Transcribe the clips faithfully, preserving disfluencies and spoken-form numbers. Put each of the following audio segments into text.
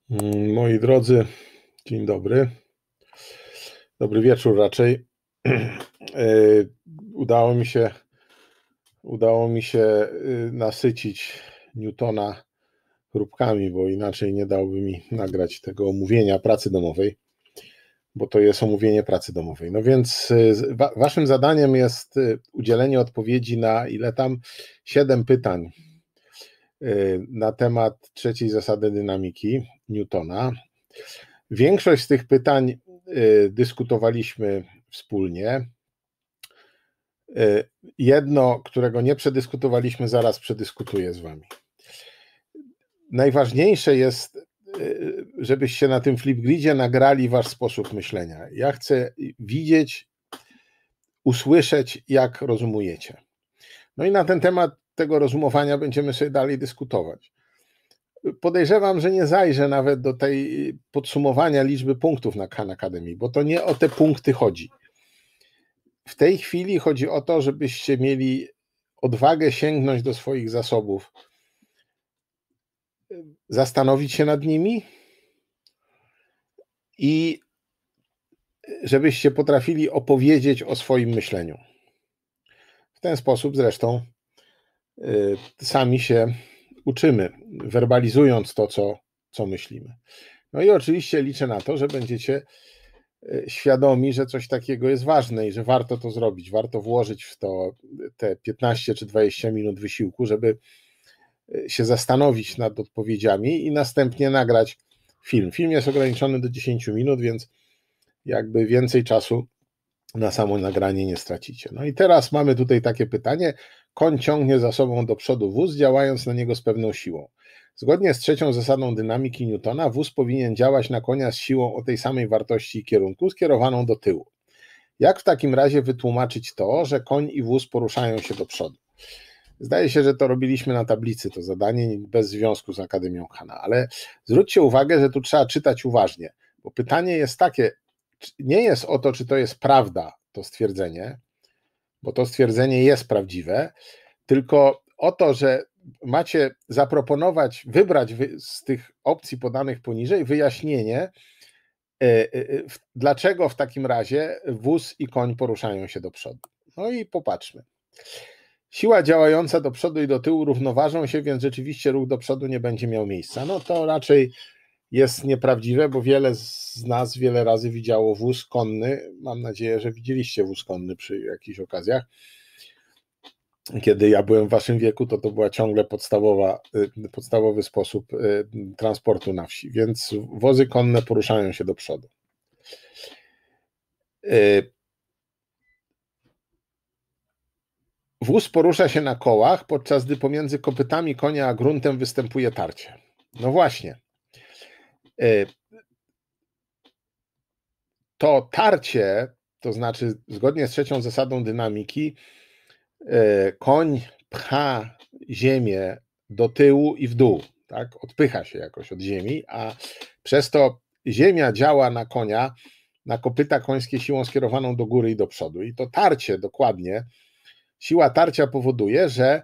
Mm, Moi drodzy, dzień dobry. Dobry wieczór raczej. E, Udało mi się, udało mi się y, nasycić Newtona próbkami, bo inaczej nie dałby mi nagrać tego omówienia pracy domowej, bo to jest omówienie pracy domowej. No więc y, wa- waszym zadaniem jest y, udzielenie odpowiedzi na ile tam siedem pytań y, na temat trzeciej zasady dynamiki Newtona. Większość z tych pytań y, dyskutowaliśmy wspólnie. Y, Jedno, którego nie przedyskutowaliśmy, zaraz przedyskutuję z wami. Najważniejsze jest, y, żebyście na tym Flipgridzie nagrali wasz sposób myślenia. Ja chcę widzieć, usłyszeć, jak rozumujecie. No i na ten temat tego rozumowania będziemy sobie dalej dyskutować. Podejrzewam, że nie zajrzę nawet do tej podsumowania liczby punktów na Khan Academy, bo to nie o te punkty chodzi. W tej chwili chodzi o to, żebyście mieli odwagę sięgnąć do swoich zasobów, zastanowić się nad nimi i żebyście potrafili opowiedzieć o swoim myśleniu. W ten sposób zresztą y, sami się uczymy, werbalizując to, co, co myślimy. No i oczywiście liczę na to, że będziecie świadomi, że coś takiego jest ważne i że warto to zrobić, warto włożyć w to te piętnaście czy dwadzieścia minut wysiłku, żeby się zastanowić nad odpowiedziami i następnie nagrać film. Film jest ograniczony do dziesięciu minut, więc jakby więcej czasu na samo nagranie nie stracicie. No i teraz mamy tutaj takie pytanie. Koń ciągnie za sobą do przodu wóz, działając na niego z pewną siłą. Zgodnie z trzecią zasadą dynamiki Newtona wóz powinien działać na konia z siłą o tej samej wartości i kierunku, skierowaną do tyłu. Jak w takim razie wytłumaczyć to, że koń i wóz poruszają się do przodu? Zdaje się, że to robiliśmy na tablicy, to zadanie bez związku z Akademią Khana, ale zwróćcie uwagę, że tu trzeba czytać uważnie, bo pytanie jest takie, nie jest o to, czy to jest prawda, to stwierdzenie, bo to stwierdzenie jest prawdziwe, tylko o to, że macie zaproponować, wybrać z tych opcji podanych poniżej wyjaśnienie, dlaczego w takim razie wóz i koń poruszają się do przodu. No i popatrzmy. Siła działająca do przodu i do tyłu równoważą się, więc rzeczywiście ruch do przodu nie będzie miał miejsca. No to raczej jest nieprawdziwe, bo wiele z nas wiele razy widziało wóz konny. Mam nadzieję, że widzieliście wóz konny przy jakichś okazjach. Kiedy ja byłem w waszym wieku, to to była ciągle podstawowa, podstawowy sposób transportu na wsi, więc wozy konne poruszają się do przodu. Wóz porusza się na kołach, podczas gdy pomiędzy kopytami konia a gruntem występuje tarcie. No właśnie. To tarcie, to znaczy zgodnie z trzecią zasadą dynamiki, koń pcha ziemię do tyłu i w dół, tak? Odpycha się jakoś od ziemi, a przez to ziemia działa na konia, na kopyta końskie siłą skierowaną do góry i do przodu. I to tarcie dokładnie, siła tarcia powoduje, że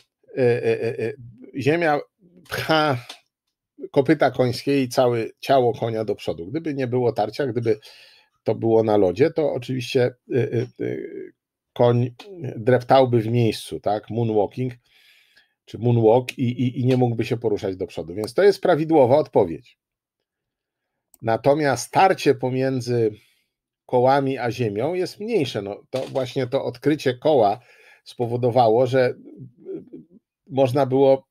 ziemia pcha kopyta końskie i całe ciało konia do przodu. Gdyby nie było tarcia, gdyby to było na lodzie, to oczywiście koń dreptałby w miejscu, tak, moonwalking, czy moonwalk i, i, i nie mógłby się poruszać do przodu, więc to jest prawidłowa odpowiedź. Natomiast tarcie pomiędzy kołami a ziemią jest mniejsze. No, to właśnie to odkrycie koła spowodowało, że można było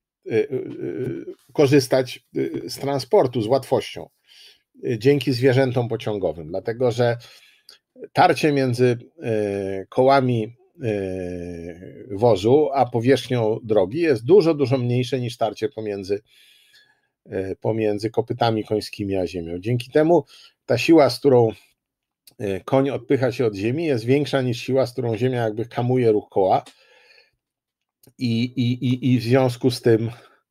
korzystać z transportu z łatwością dzięki zwierzętom pociągowym, dlatego że tarcie między kołami wozu a powierzchnią drogi jest dużo, dużo mniejsze niż tarcie pomiędzy, pomiędzy kopytami końskimi a ziemią. Dzięki temu ta siła, z którą koń odpycha się od ziemi, jest większa niż siła, z którą ziemia jakby hamuje ruch koła i, i, i, i w związku z tym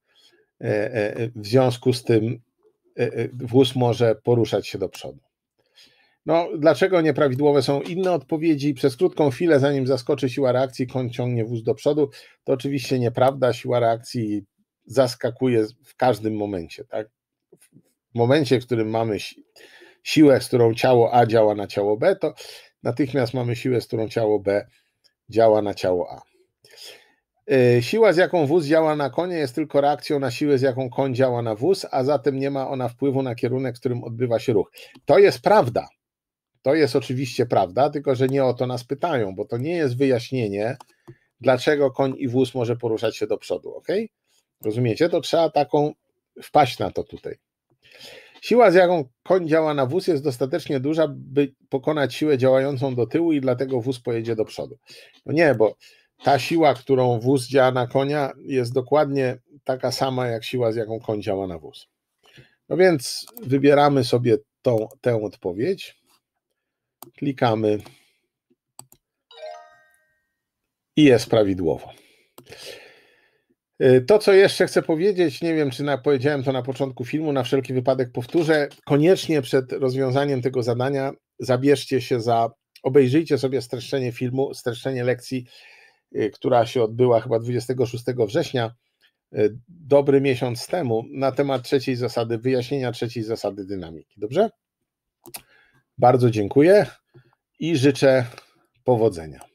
w związku z tym wóz może poruszać się do przodu. No, dlaczego nieprawidłowe są inne odpowiedzi? Przez krótką chwilę, zanim zaskoczy siła reakcji, koń ciągnie wóz do przodu. To oczywiście nieprawda. Siła reakcji zaskakuje w każdym momencie, tak? w momencie, w którym mamy siłę, z którą ciało A działa na ciało B, to natychmiast mamy siłę, z którą ciało B działa na ciało A. Siła, z jaką wóz działa na konie, jest tylko reakcją na siłę, z jaką koń działa na wóz, a zatem nie ma ona wpływu na kierunek, w którym odbywa się ruch. To jest prawda. To jest oczywiście prawda, tylko że nie o to nas pytają, bo to nie jest wyjaśnienie, dlaczego koń i wóz może poruszać się do przodu. Ok? Rozumiecie? To trzeba taką wpaść na to tutaj. Siła, z jaką koń działa na wóz, jest dostatecznie duża, by pokonać siłę działającą do tyłu i dlatego wóz pojedzie do przodu. No nie, bo ta siła, którą wóz działa na konia, jest dokładnie taka sama, jak siła, z jaką koń działa na wóz. No więc wybieramy sobie tą, tę odpowiedź, klikamy i jest prawidłowo. To, co jeszcze chcę powiedzieć, nie wiem, czy na, powiedziałem to na początku filmu, na wszelki wypadek powtórzę, koniecznie przed rozwiązaniem tego zadania zabierzcie się za, obejrzyjcie sobie streszczenie filmu, streszczenie lekcji, która się odbyła chyba dwudziestego szóstego września, dobry miesiąc temu, na temat trzeciej zasady, wyjaśnienia trzeciej zasady dynamiki. Dobrze? Bardzo dziękuję i życzę powodzenia.